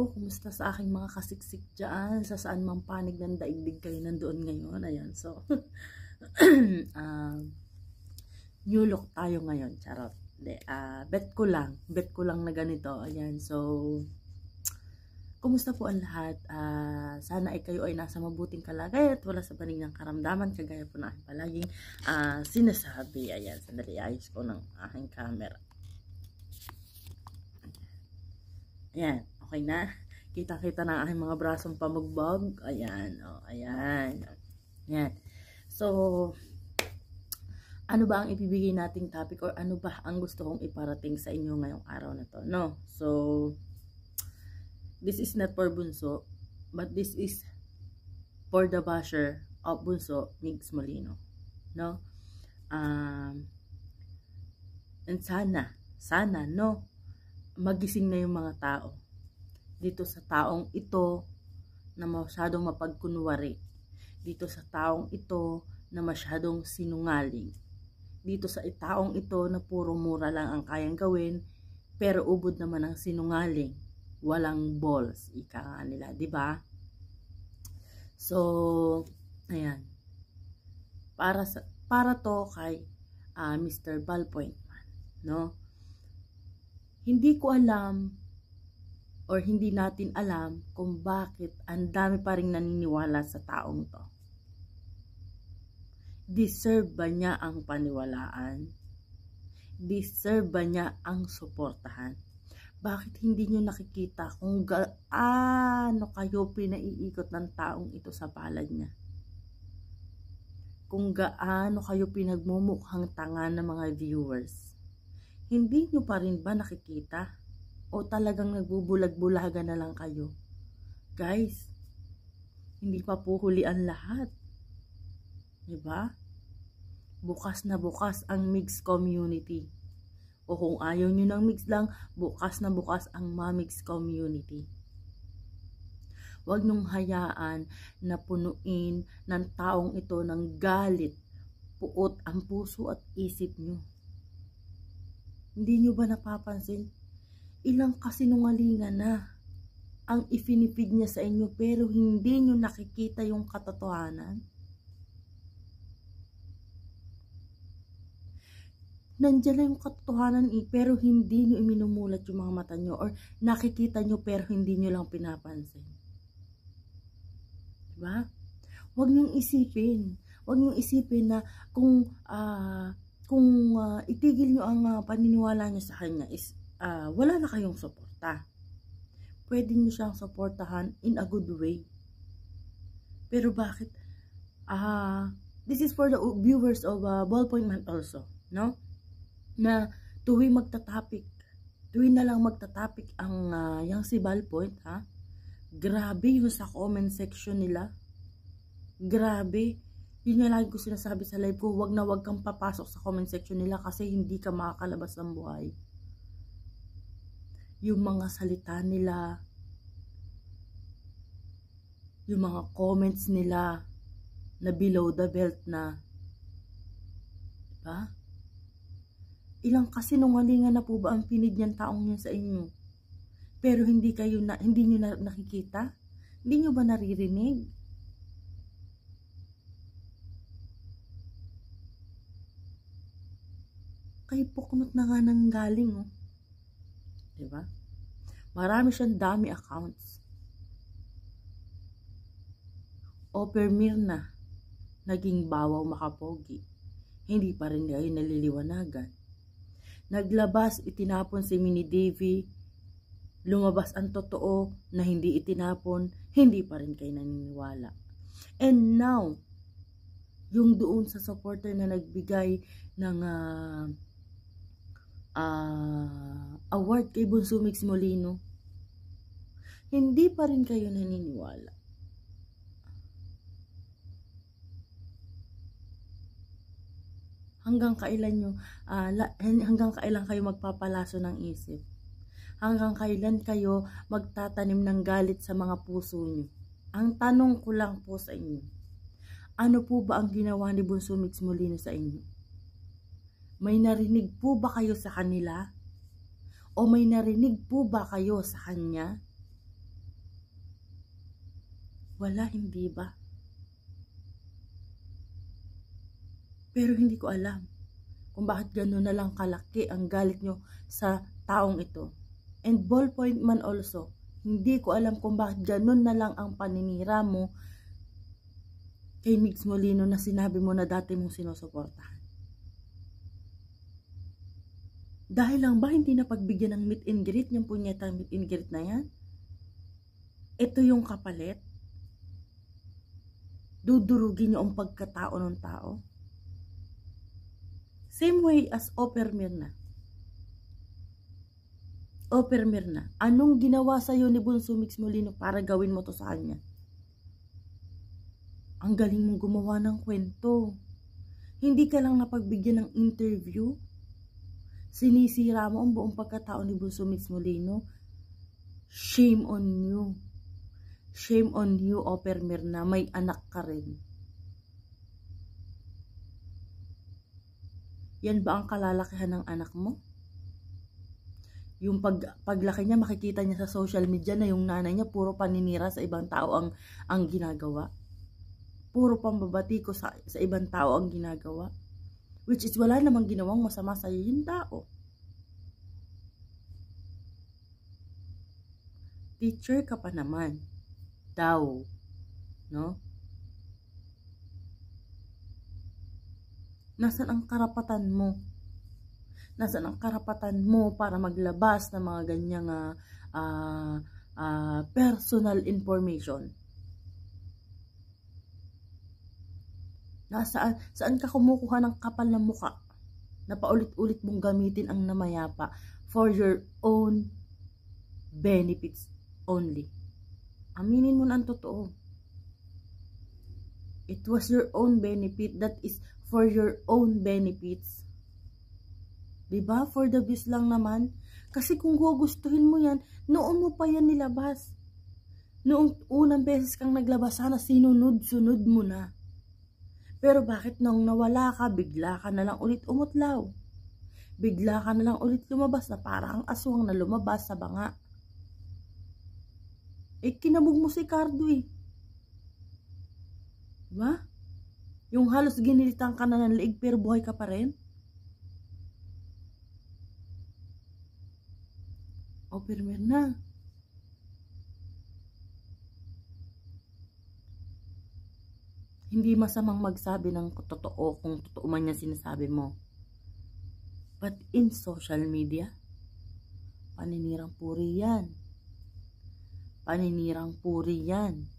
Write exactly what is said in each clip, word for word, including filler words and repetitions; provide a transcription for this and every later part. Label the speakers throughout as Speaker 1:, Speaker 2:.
Speaker 1: Hello, kumusta sa aking mga kasiksik dyan? Sa saan mang panig ng daigdig kayo nandoon ngayon? Ayan, so, um, new look tayo ngayon, charot. De, uh, bet ko lang, bet ko lang na ganito. Ayan, so, kumusta po ang lahat? Uh, sana ay kayo ay nasa mabuting kalagayan at wala sa banig ng karamdaman, kagaya po na aking palaging uh, sinasabi. Ayan, sandali, ayos ko ng aking camera. Ayan, okay na. Kita-kita na aking mga brasong pamugbog. Ayan, oh, ayan. Ayan. So, ano ba ang ibibigay nating topic or ano ba ang gusto kong iparating sa inyo ngayong araw na to, no? So, this is not for Bunso, but this is for the basher of Bunso, Migs Molino, no? Um, and sana, sana, no? Magising na yung mga tao dito sa taong ito na masyadong mapagkunwari, dito sa taong ito na masyadong sinungaling, dito sa taong ito na puro mura lang ang kayang gawin pero ubod naman ang sinungaling, walang balls, ika nga nila, di ba? So, ayan, para sa para to kay uh, Mister Ballpoint Man, no? Hindi ko alam or hindi natin alam kung bakit ang dami pa rin naniniwala sa taong to. Deserve ba niya ang paniwalaan? Deserve ba niya ang suportahan? Bakit hindi niyo nakikita kung gaano kayo pinaiikot ng taong ito sa palad niya? Kung gaano kayo pinagmumukhang tanga ng mga viewers? Hindi nyo pa rin ba nakikita? O talagang nagbubulag-bulagan na lang kayo? Guys, hindi pa po huli ang lahat. Diba? Bukas na bukas ang Migs community. O kung ayaw nyo ng Migs lang, bukas na bukas ang Mamigs community. Huwag nung hayaan na punuin ng taong ito ng galit, puot ang puso at isip nyo. Hindi nyo ba napapansin? Ilang kasinungalingan na ang ifinipid niya sa inyo pero hindi nyo nakikita yung katotohanan? Nandiyan na yung katotohanan eh, pero hindi nyo iminumulat yung mga mata nyo or nakikita nyo pero hindi nyo lang pinapansin. Diba? Huwag nyong isipin. Huwag nyong isipin na kung ah, uh, kung uh, itigil nyo ang uh, paniniwala nyo sa kanya is uh, wala na kayong suporta. Pwede nyo siyang suportahan in a good way. Pero bakit? Uh, this is for the viewers of uh, Ballpoint Man also, no? Na tuwing magtatapik, tuwing na lang magtatapik ang uh, yung si Ballpoint, ha? Grabe yung sa comment section nila. Grabe. Yun nga lagi ko sinasabi sa live ko, wag na wag kang papasok sa comment section nila kasi hindi ka makakalabas ng buhay. Yung mga salita nila, yung mga comments nila na below the belt na, diba? Ilang kasinungalingan na po ba ang pinid niyan taong yan sa inyo? Pero hindi kayo na, hindi nyo na nakikita? Hindi nyo ba naririnig? Kay Puknot na nga nang galing, oh. Diba? Marami siyang dami accounts. Oper Mirna, naging bawaw makapogi. Hindi pa rin kayo naliliwanagan. Naglabas, itinapon si Mini Davy. Lumabas ang totoo na hindi itinapon, hindi pa rin kayo naniniwala. And now, yung doon sa supporter na nagbigay ng uh, Uh, award kay Bunso Migs Molino, hindi pa rin kayo naniniwala. Hanggang kailan nyo, uh, hanggang kailan kayo magpapalaso ng isip? Hanggang kailan kayo magtatanim ng galit sa mga puso nyo? Ang tanong ko lang po sa inyo, ano po ba ang ginawa ni Bunso Migs Molino sa inyo? May narinig po ba kayo sa kanila? O may narinig po ba kayo sa kanya? Wala, hindi ba? Pero hindi ko alam kung bakit gano'n na lang kalaki ang galit nyo sa taong ito. And ballpoint man also, hindi ko alam kung bakit gano'n na lang ang paninira mo kay Migs Molino na sinabi mo na dati mong sinusuportahan. Dahil lang ba hindi na pagbigyan ng meet and greet, yung punyetang meet and greet na yan? Ito yung kapalit? Dudurugin nyo ang pagkatao ng tao? Same way as Oper Mirna. Oper Mirna, anong ginawa sa'yo ni Bunso Migs Molino para gawin mo to sa kanya? Ang galing mong gumawa ng kwento. Hindi ka lang napagbigyan ng interview. Sinisira mo ang buong pagkatao ni Bunso Migs Molino. Shame on you. Shame on you, Oper Mirna. May anak ka rin. Yan ba ang kalalakihan ng anak mo? Yung pag, paglaki niya, makikita niya sa social media na yung nanay niya puro paninira sa ibang tao ang, ang ginagawa. Puro pambabati ko sa, sa ibang tao ang ginagawa. Which is wala namang ginawang masama sa yung tao. Teacher ka pa naman. Daw. No? Nasaan ang karapatan mo? Nasaan ang karapatan mo para maglabas ng mga ganyang uh, uh, uh, personal information? Nasaan, saan ka kumukuha ng kapal na muka na paulit-ulit mong gamitin ang namayapa for your own benefits only? Aminin mo na ang totoo. It was your own benefit. That is for your own benefits. Diba? For the views lang naman. Kasi kung gugustuhin mo yan, noon mo pa yan nilabas. Noong unang beses kang naglabas, sana sinunod-sunod mo na. Pero bakit nung nawala ka, bigla ka na lang ulit umutlaw? Bigla ka na lang ulit lumabas na parang aswang na lumabas sa banga. Eh, kinabog mo si Cardo eh. Diba? Yung halos ginilitan ka na ng leeg pero buhay ka pa rin? Oper Mirna. Hindi masamang magsabi ng totoo kung totoo man yan sinasabi mo. But in social media, paninirang puri yan. Paninirang puri yan.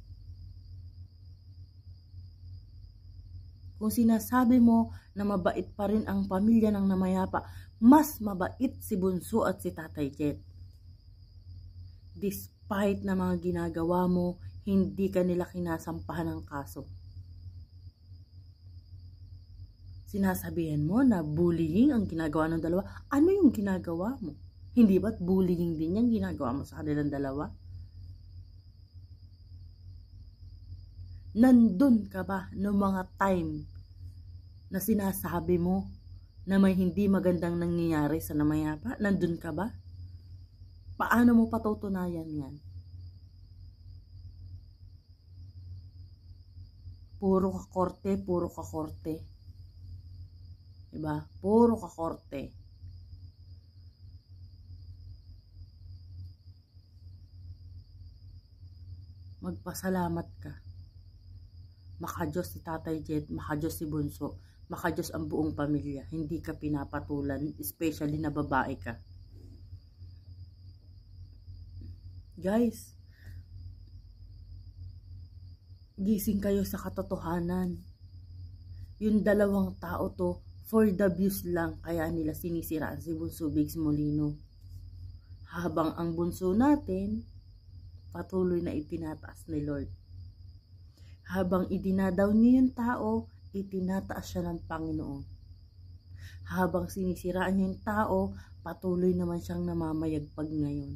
Speaker 1: Kung sinasabi mo na mabait pa rin ang pamilya ng namayapa, mas mabait si Bunso at si Tatay Jet. Despite na mga ginagawa mo, hindi ka nila kinasampahan ng kaso. Sinasabihan mo na bullying ang ginagawa ng dalawa. Ano yung ginagawa mo? Hindi ba't bullying din yung ginagawa mo sa kanilang dalawa? Nandun ka ba no mga time na sinasabi mo na may hindi magandang nangyayari sa namayapa? Nandun ka ba? Paano mo patutunayan yan? Puro ka korte, puro ka korte. Diba? Puro ka korte. Magpasalamat ka. Makadiyos si Tatay Jet, makadiyos si Bunso, makadiyos ang buong pamilya. Hindi ka pinapatulan, especially na babae ka. Guys, gising kayo sa katotohanan. Yung dalawang tao to, for the views lang, kaya nila sinisiraan si Bunso Migs Molino. Habang ang bunso natin, patuloy na itinataas ni Lord. Habang idinadaw niya yung tao, itinataas siya ng Panginoon. Habang sinisiraan niya yung tao, patuloy naman siyang namamayagpag ngayon.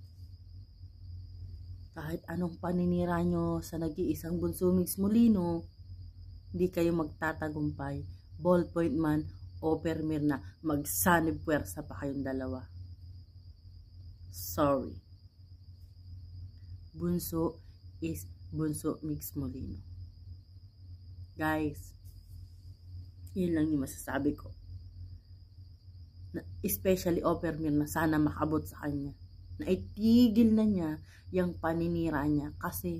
Speaker 1: Kahit anong paninira nyo sa nag-iisang Bunso Migs Molino, hindi kayo magtatagumpay. Ballpoint man, Oper Mirna, magsanib puwersa pa kayong dalawa. Sorry. Bunso is Bunso Mix Molino. Guys, yun lang yung masasabi ko. Na, especially Oppermir na sana makabot sa kanya. Na itigil na niya yung paninira niya kasi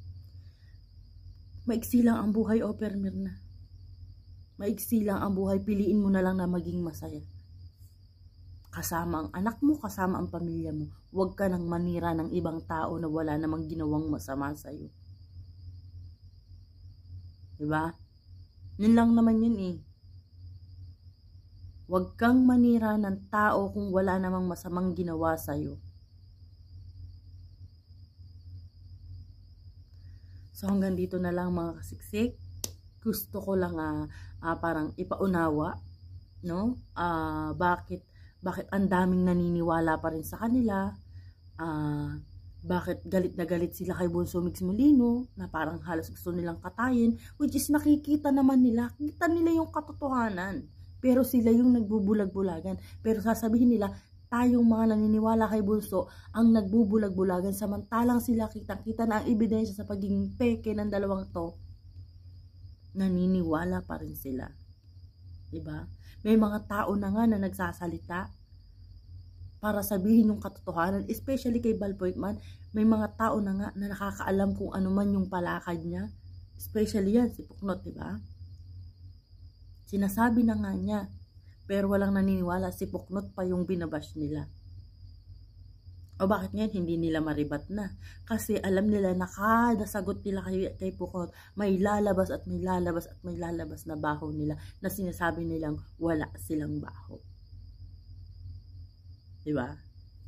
Speaker 1: maiksi lang ang buhay, Oppermir na. Maiksi lang ang buhay, piliin mo na lang na maging masaya. Kasama ang anak mo, kasama ang pamilya mo. Huwag ka nang manira ng ibang tao na wala namang ginawang masama sa'yo. Diba? Yun lang naman yun eh. Huwag kang manira ng tao kung wala namang masamang ginawa sa'yo. So hanggang dito na lang mga kasiksik. Gusto ko lang uh, uh, parang ipaunawa, no? Uh, bakit bakit ang daming naniniwala pa rin sa kanila? Uh, bakit galit na galit sila kay Bunso Mix Molino na parang halos gusto nilang katayin, which is nakikita naman nila, kita nila yung katotohanan. Pero sila yung nagbubulag-bulagan. Pero sasabihin nila, tayong mga naniniwala kay Bunso ang nagbubulag-bulagan, samantalang sila kitang-kita na ang ebidensya sa pagiging peke ng dalawang to, naniniwala pa rin sila. Diba? May mga tao na nga na nagsasalita para sabihin yung katotohanan, especially kay Bal Poitman. May mga tao na nga na nakakaalam kung ano man yung palakad niya, especially yan si Puknot, diba? Sinasabi na nga niya, pero walang naniniwala, si Puknot pa yung binabash nila. O bakit ngayon hindi nila maribat na? Kasi alam nila na kada sagot nila kay, kay Puknot, may lalabas at may lalabas at may lalabas na baho nila na sinasabi nilang wala silang baho. Diba?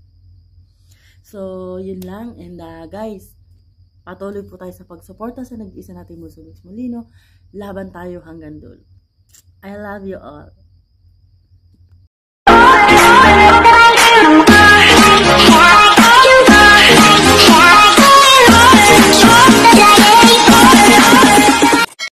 Speaker 1: So, yun lang. And uh, guys, patuloy po tayo sa pagsuporta sa nag-iisa natin Bunso Mix Molino. Laban tayo hanggang dulo. I love you all.